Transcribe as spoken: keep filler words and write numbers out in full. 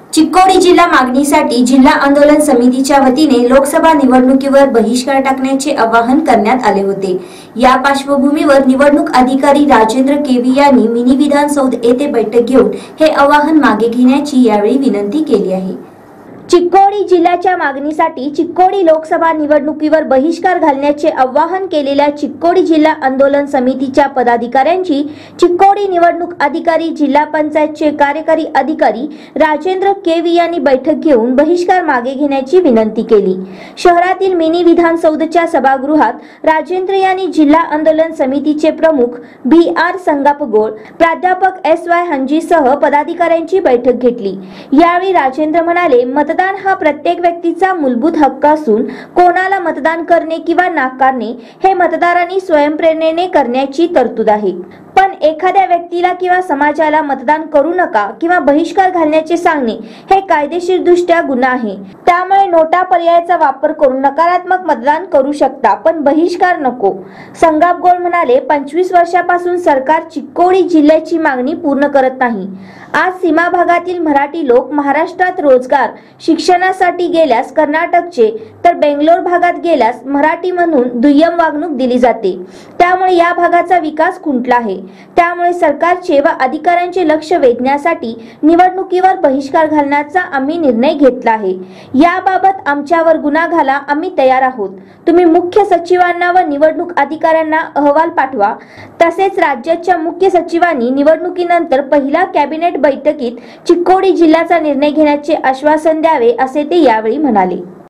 चिक्कोडी जिल्हा मागणीसाठी जिल्हा आंदोलन समितीच्या वतीने लोकसभा निवडणुकीवर बहिष्कार टाकण्याचे आवाहन करण्यात आले होते। या पार्श्वभूमीवर निवडणूक अधिकारी राजेंद्र केवी यांनी मिनी विधानसौध येथे बैठक घेऊन हे आवाहन मागे घेण्याची यावेळी विनंती केली आहे। चिक्कोडी जिल्ह्याच्या मागणीसाठी चिक्कोडी लोकसभा निवडणुकीवर बहिष्कार घालण्याचे आवाहन केलेल्या चिक्कोडी जिल्हा आंदोलन समितीच्या पदाधिकाऱ्यांची चिक्कोडी निवडणूक अधिकारी जिल्हा पंचायतचे कार्यकारी अधिकारी राजेंद्र केवी यांनी बैठक घेऊन बहिष्कार मागे घेण्याची विनंती केली। शहरातील मिनी विधानसौधच्या सभागृहात राजेंद्र यांनी जिल्हा आंदोलन समितीचे प्रमुख बी आर संगापगोळ, प्राध्यापक एस वाय हंजीसह पदाधिकाऱ्यांची बैठक घेतली। यावेळी राजेंद्र म्हणाले, मतदान हा प्रत्येक व्यक्तीचा मूलभूत हक्क असून कोणाला मतदान करणे किंवा नाकारणे हे मतदारांनी स्वयंप्रेरणेने करण्याची तरतूद आहे। पण एखाद्या व्यक्तीला किंवा समाजाला मतदान करू नका किंवा बहिष्कार घालण्याचे सांगणे हे कायदेशीरदृष्ट्या गुन्हा आहे। त्यामुळे नोटा पर्यायाचा वापर करून नकारात्मक मतदान करू शकता, पण बहिष्कार नको। संगापगोळ म्हणाले, पंचवीस वर्षापासून सरकार चिक्कोडी जिल्ह्याची मागणी पूर्ण करत नाही। आज सीमा भागातील मराठी लोक महाराष्ट्रात रोजगार, शिक्षणासाठी गेल्यास कर्नाटकचे तर बेंगलोर भागात गेल्यास मराठी म्हणून दुय्यम वागणूक दिली जाते। त्यामुळे या भागाचा विकास खुंटला आहे। त्यामुळे सरकारचे व अधिकाऱ्यांचे लक्ष वेधण्यासाठी निवडणुकीवर बहिष्कार घालण्याचा आम्ही निर्णय घेतला आहे। याबाबत आमच्यावर गुन्हा घाला, आम्ही तयार आहोत। तुम्ही मुख्य सचिवांना व निवडणूक अधिकाऱ्यांना अहवाल पाठवा। तसेच राज्याच्या मुख्य सचिवांनी निवडणुकीनंतर पहिल्या कॅबिनेट बैठकीत चिक्कोडी जिल्ह्याचा निर्णय घेण्याचे आश्वासन द्यावे, असे ते यावेळी म्हणाले।